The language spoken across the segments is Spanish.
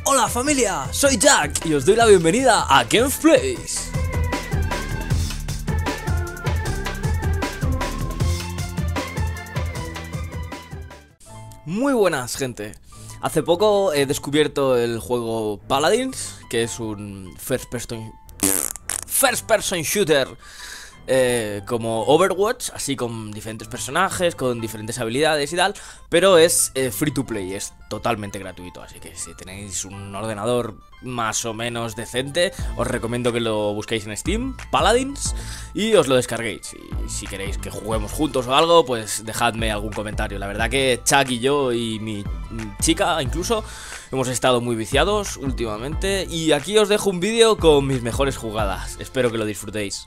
Hola familia, soy Jack y os doy la bienvenida a Gameplays. Muy buenas, gente. Hace poco he descubierto el juego Paladins, que es un first person shooter como Overwatch, así con diferentes personajes, con diferentes habilidades y tal, pero es free to play, es totalmente gratuito, así que si tenéis un ordenador más o menos decente, os recomiendo que lo busquéis en Steam, Paladins, y os lo descarguéis. Y si queréis que juguemos juntos o algo, pues dejadme algún comentario. La verdad que Chuck y yo y mi chica incluso hemos estado muy viciados últimamente, y aquí os dejo un vídeo con mis mejores jugadas, espero que lo disfrutéis.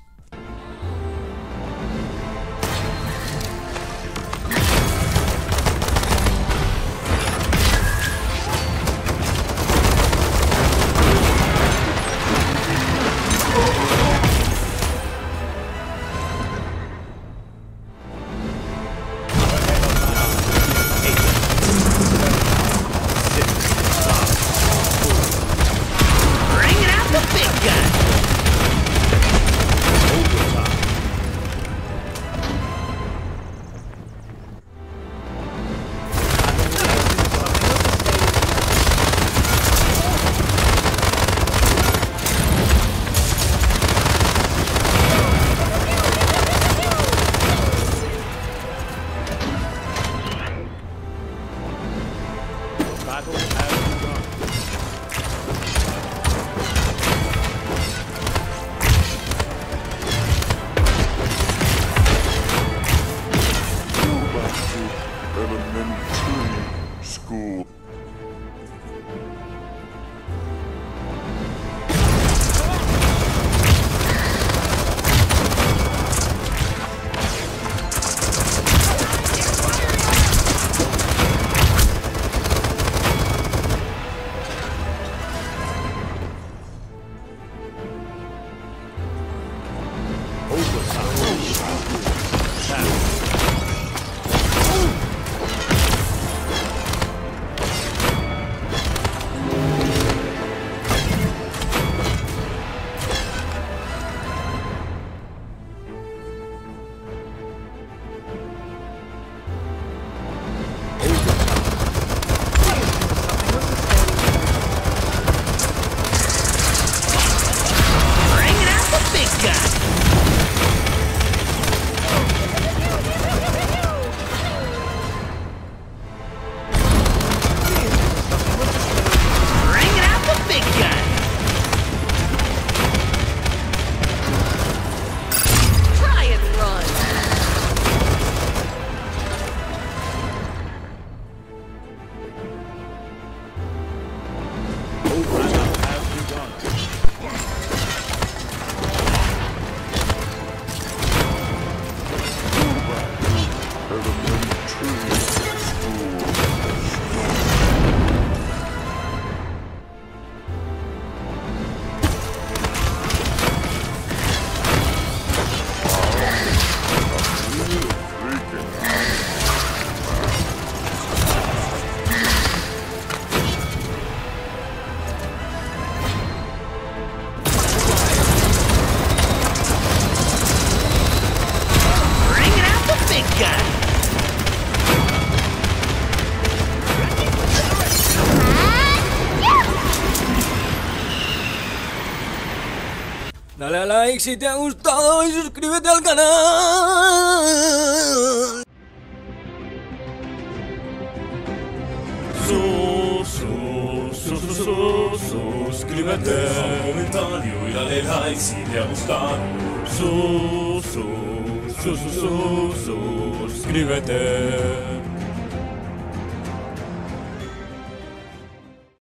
Dale a like si te ha gustado y suscríbete al canal. Suscríbete, comentario y dale like si te ha gustado. Suscríbete.